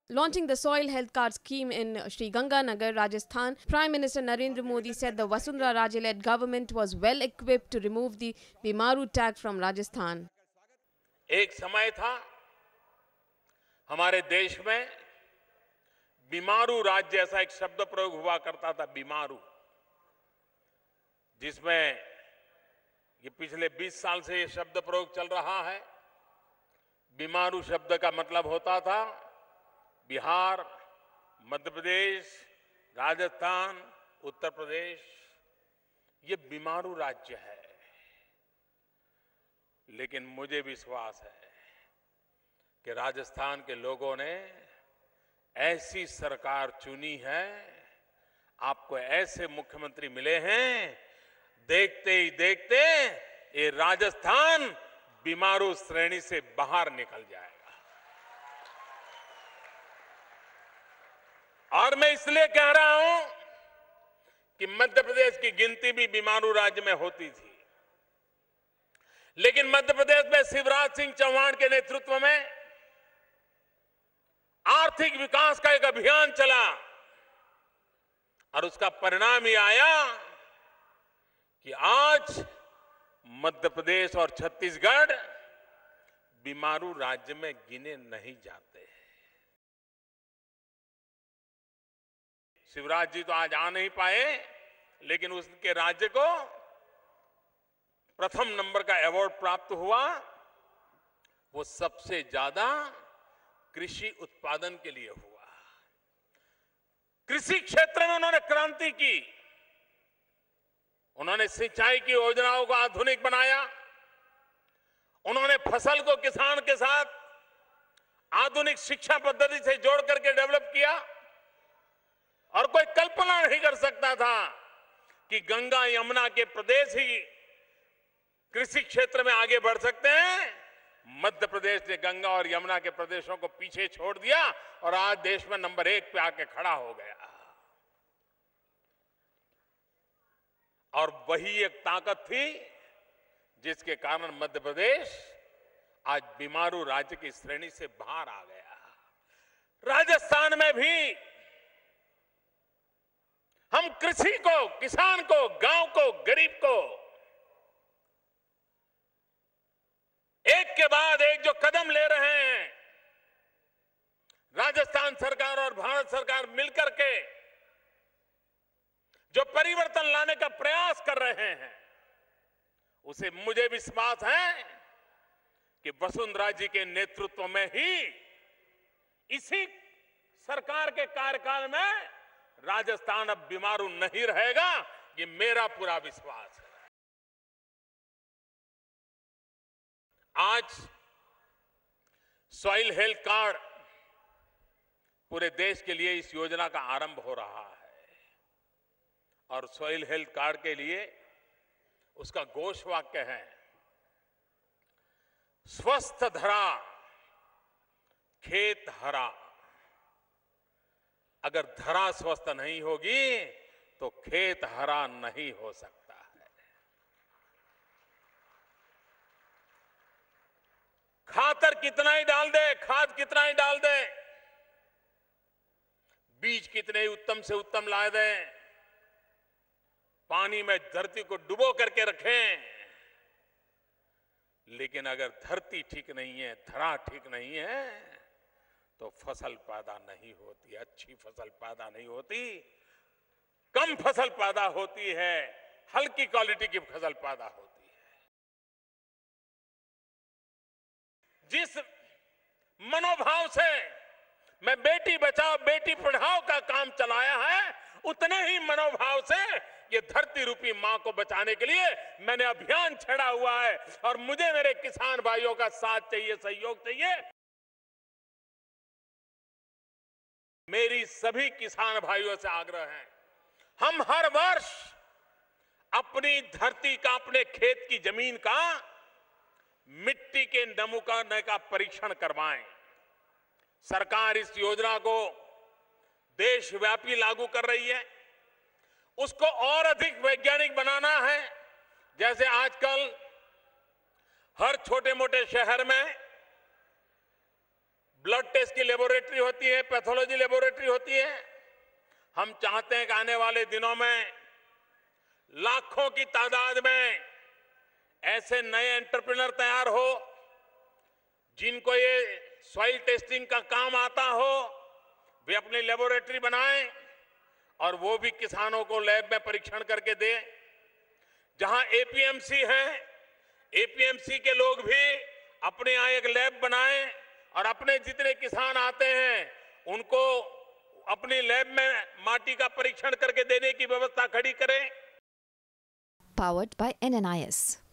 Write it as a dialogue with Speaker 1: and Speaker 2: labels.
Speaker 1: Launching the soil health card scheme in Sri Ganganagar, Rajasthan, Prime Minister Narendra Modi said the Vasundhara Raje-led government was well equipped to remove the Bimaru tag from Rajasthan.
Speaker 2: एक समय था हमारे देश में बीमारू राज्य जैसा एक शब्द प्रयोग हुआ करता था, बीमारू, जिसमें ये पिछले 20 साल से ये शब्द प्रयोग चल रहा है। बीमारू शब्द का मतलब होता था बिहार, मध्य प्रदेश, राजस्थान, उत्तर प्रदेश, ये बीमारू राज्य है। लेकिन मुझे विश्वास है कि राजस्थान के लोगों ने ऐसी सरकार चुनी है, आपको ऐसे मुख्यमंत्री मिले हैं, देखते ही देखते ये राजस्थान बीमारू श्रेणी से बाहर निकल जाएगा। और मैं इसलिए कह रहा हूं कि मध्य प्रदेश की गिनती भी बीमारू राज्य में होती थी, लेकिन मध्य प्रदेश में शिवराज सिंह चौहान के नेतृत्व में आर्थिक विकास का एक अभियान चला और उसका परिणाम ये आया कि आज मध्य प्रदेश और छत्तीसगढ़ बीमारू राज्य में गिने नहीं जाते। शिवराज जी तो आज आ नहीं पाए, लेकिन उसके राज्य को प्रथम नंबर का अवार्ड प्राप्त हुआ। वो सबसे ज्यादा कृषि उत्पादन के लिए हुआ। कृषि क्षेत्र में उन्होंने क्रांति की। उन्होंने सिंचाई की योजनाओं को आधुनिक बनाया। उन्होंने फसल को किसान के साथ आधुनिक शिक्षा पद्धति से जोड़ करके डेवलप किया। और कोई कल्पना नहीं कर सकता था कि गंगा यमुना के प्रदेश ही कृषि क्षेत्र में आगे बढ़ सकते हैं। मध्य प्रदेश ने गंगा और यमुना के प्रदेशों को पीछे छोड़ दिया और आज देश में नंबर 1 पे आके खड़ा हो गया। और वही एक ताकत थी जिसके कारण मध्य प्रदेश आज बीमारू राज्य की श्रेणी से बाहर आ गया। राजस्थान में भी हम कृषि को, किसान को, गांव को, गरीब को एक के बाद एक जो कदम ले रहे हैं, राजस्थान सरकार और भारत सरकार मिलकर के जो परिवर्तन लाने का प्रयास कर रहे हैं, उसे मुझे विश्वास है कि वसुंधरा जी के नेतृत्व में ही इसी सरकार के कार्यकाल में राजस्थान अब बीमारू नहीं रहेगा। ये मेरा पूरा विश्वास है। आज सॉइल हेल्थ कार्ड पूरे देश के लिए इस योजना का आरंभ हो रहा है। और सॉइल हेल्थ कार्ड के लिए उसका घोष वाक्य है, स्वस्थ धरा खेत हरा। अगर धरा स्वस्थ नहीं होगी तो खेत हरा नहीं हो सकता है। खातर कितना ही डाल दे, खाद कितना ही डाल दे, बीज कितने ही उत्तम से उत्तम ला दे, पानी में धरती को डुबो करके रखें, लेकिन अगर धरती ठीक नहीं है, धरा ठीक नहीं है, तो फसल पैदा नहीं होती, अच्छी फसल पैदा नहीं होती, कम फसल पैदा होती है, हल्की क्वालिटी की फसल पैदा होती है। जिस मनोभाव से मैं बेटी बचाओ बेटी पढ़ाओ का काम चलाया है, उतने ही मनोभाव से ये धरती रूपी मां को बचाने के लिए मैंने अभियान छेड़ा हुआ है। और मुझे मेरे किसान भाइयों का साथ चाहिए, सहयोग चाहिए। मेरी सभी किसान भाइयों से आग्रह है, हम हर वर्ष अपनी धरती का, अपने खेत की जमीन का मिट्टी के नमूने का परीक्षण करवाएं। सरकार इस योजना को देशव्यापी लागू कर रही है। उसको और अधिक वैज्ञानिक बनाना है। जैसे आजकल हर छोटे मोटे शहर में ब्लड टेस्ट की लेबोरेटरी होती है, पैथोलॉजी लेबोरेटरी होती है। हम चाहते हैं कि आने वाले दिनों में लाखों की तादाद में ऐसे नए एंटरप्रेन्योर तैयार हो जिनको ये सॉइल टेस्टिंग का काम आता हो, वे अपनी लेबोरेटरी बनाएं और वो भी किसानों को लैब में परीक्षण करके दे। जहां एपीएमसी है, एपीएमसी के लोग भी अपने यहाँ एक लैब बनाएं और अपने जितने किसान आते हैं उनको अपनी लैब में माटी का परीक्षण करके देने की व्यवस्था खड़ी करें।
Speaker 3: Powered by NNIS.